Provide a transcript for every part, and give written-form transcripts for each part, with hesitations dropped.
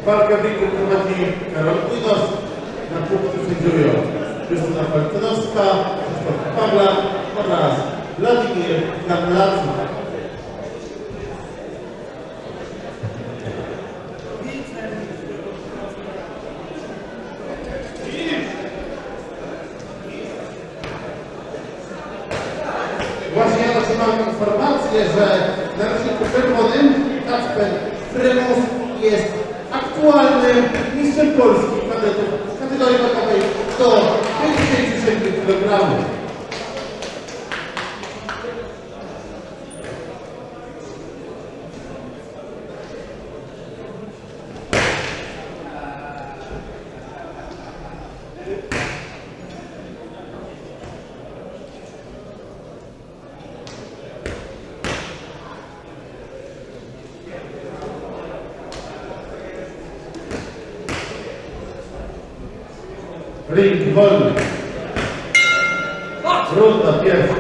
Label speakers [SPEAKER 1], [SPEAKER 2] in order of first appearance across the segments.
[SPEAKER 1] Walkę w ringu prowadzi Karol Kujnos, na punkty sędziują Krystyna Falcynowska, Krzysztof Pawlak oraz Władimir Kamlacy. Właśnie ja otrzymałem informację, że na roczniku czerwonym Kacper Prymus jest aktualnym mistrzem Polski kadetów w kategorii wagowej do 57 kg. Ring wolny. Runda pierwsza.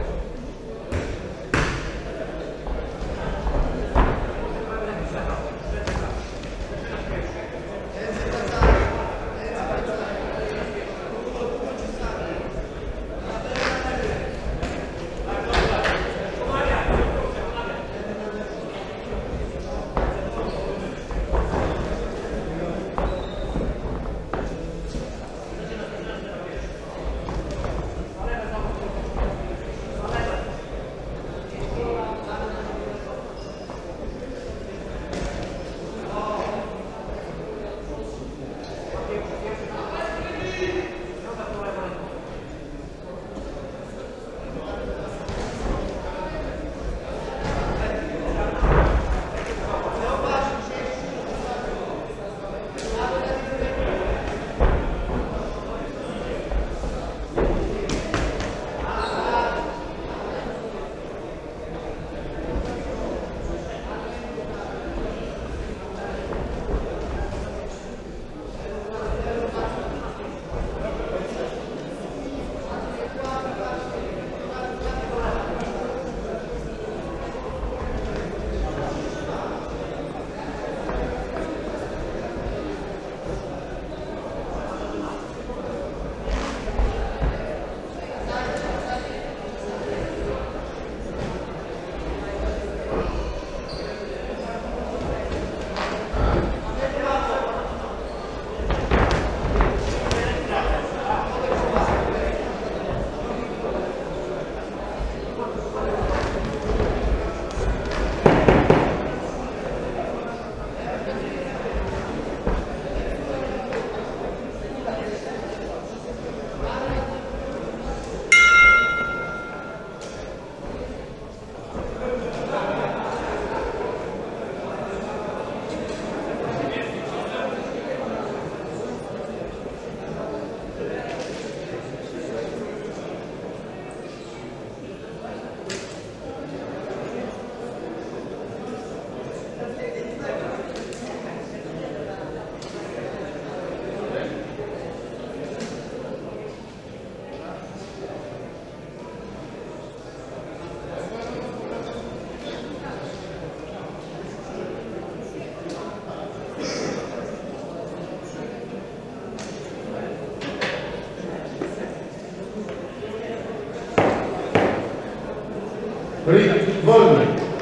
[SPEAKER 1] Ring wolny.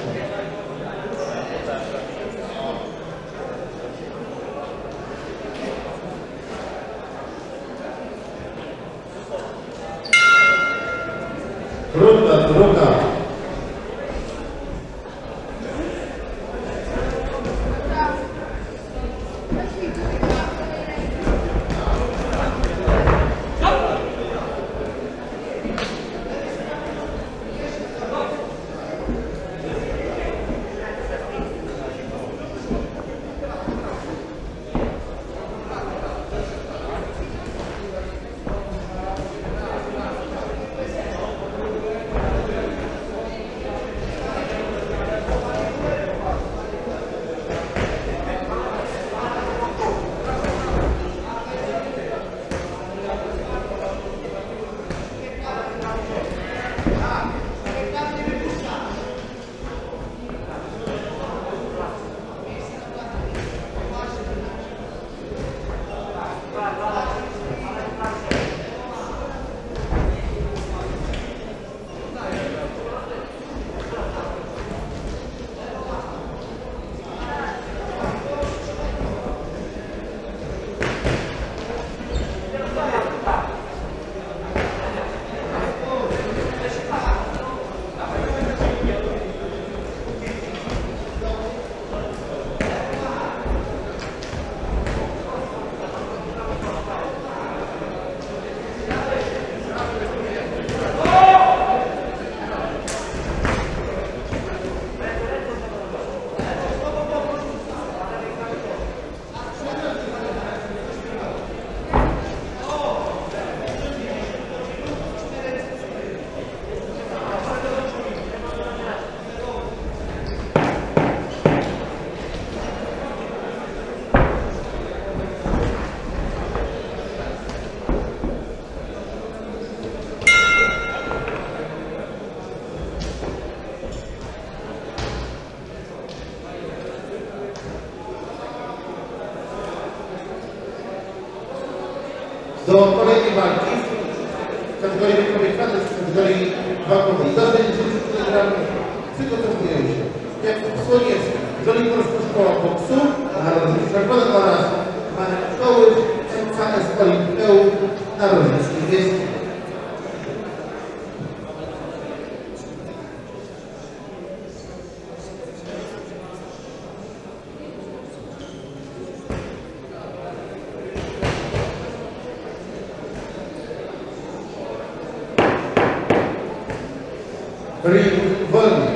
[SPEAKER 1] Runda druga. Do kolejnej walki w kategorii wiekowej kadry, w kategorii walkowej. Do 50 kg przygotowują się Jakub Słoniewski, Żoliborska Szkoła Boksu, Narodowy Czerwony oraz Marek Kołysz, MKS Olimpeum, Narodowy Niebieski. Ring wolny.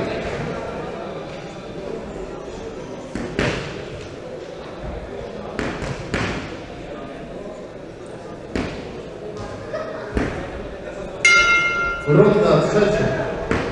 [SPEAKER 1] Runda trzecia.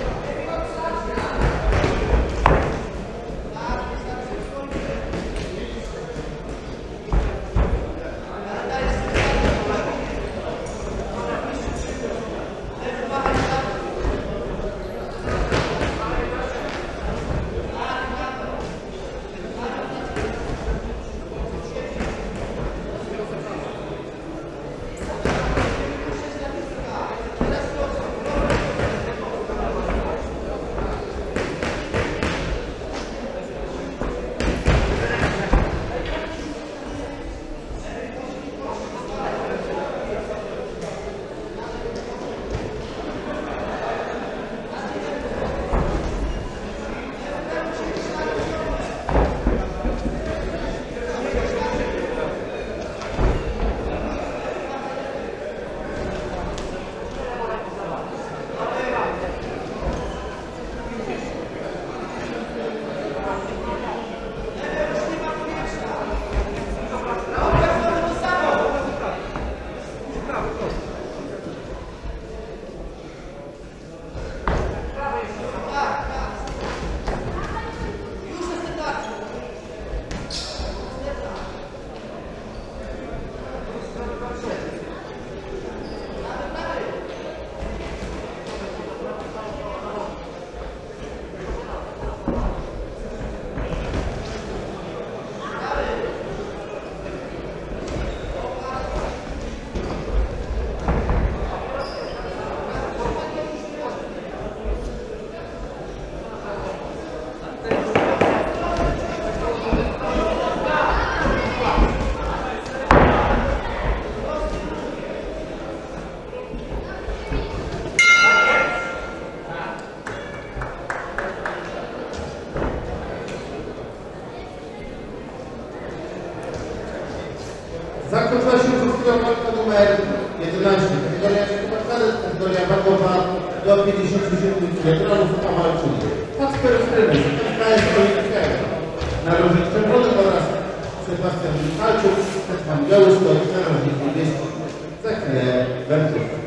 [SPEAKER 1] Zakończyła się walka numer 11. Kategoria kategoria wagowa do 57 kg, a walczyli Kacper Frymus, MKS Olimpeum, Narodowy Czerwony oraz Sebastian Michalczuk, Stefan Białysto, Narodowy Niebieski, za chwilę wędrówka.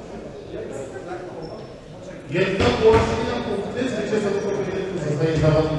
[SPEAKER 1] Jednogłośnie na punkty zwycięzcą pojedynku zostaje zawodnik